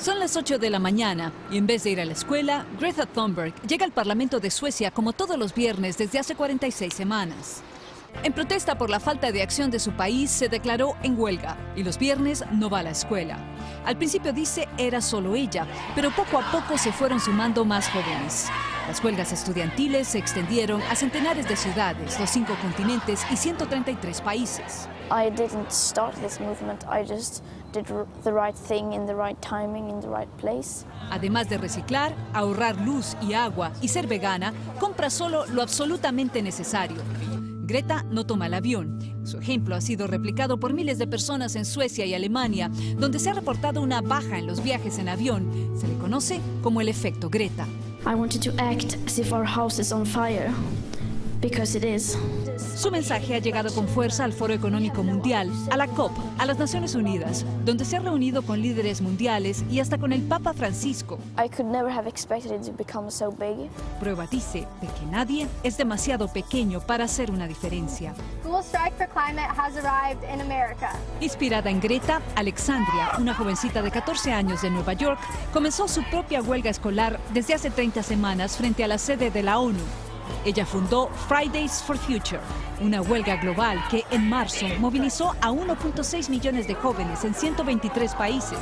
Son las 8 de la mañana y en vez de ir a la escuela, Greta Thunberg llega al Parlamento de Suecia como todos los viernes desde hace 46 semanas. En protesta por la falta de acción de su país, se declaró en huelga y los viernes no va a la escuela. Al principio dice era solo ella, pero poco a poco se fueron sumando más jóvenes. Las huelgas estudiantiles se extendieron a centenares de ciudades, los 5 continentes y 133 países. I didn't start this movement, I just did the right thing in the right timing, in the right place. Además de reciclar, ahorrar luz y agua y ser vegana, compra solo lo absolutamente necesario. Greta no toma el avión. Su ejemplo ha sido replicado por miles de personas en Suecia y Alemania, donde se ha reportado una baja en los viajes en avión. Se le conoce como el efecto Greta. I wanted to act as if our house is on fire, because it is. Su mensaje ha llegado con fuerza al Foro Económico Mundial, a la COP, a las Naciones Unidas, donde se ha reunido con líderes mundiales y hasta con el Papa Francisco. I could never have expected it to become so big. Prueba dice de que nadie es demasiado pequeño para hacer una diferencia. School strike for climate has arrived in America. Inspirada en Greta, Alexandria, una jovencita de 14 años de Nueva York, comenzó su propia huelga escolar desde hace 30 semanas frente a la sede de la ONU. Ella fundó Fridays for Future, una huelga global que en marzo movilizó a 1.6 millones de jóvenes en 123 países.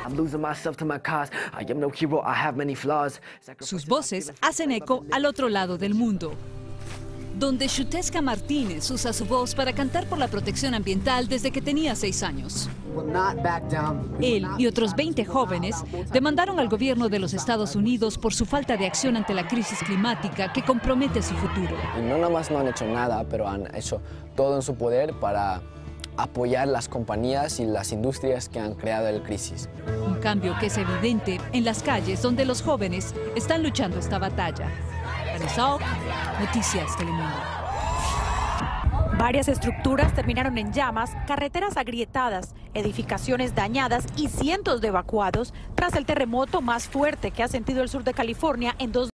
Sus voces hacen eco al otro lado del mundo, donde Xiuhtezca Martínez usa su voz para cantar por la protección ambiental desde que tenía 6 años. Él y otros 20 jóvenes demandaron al gobierno de los Estados Unidos por su falta de acción ante la crisis climática que compromete su futuro. Y no nada más no han hecho nada, pero han hecho todo en su poder para apoyar las compañías y las industrias que han creado la crisis. Un cambio que es evidente en las calles donde los jóvenes están luchando esta batalla. Vanessa Ock, Noticias Telemundo. Varias estructuras terminaron en llamas, carreteras agrietadas, edificaciones dañadas y cientos de evacuados tras el terremoto más fuerte que ha sentido el sur de California en 2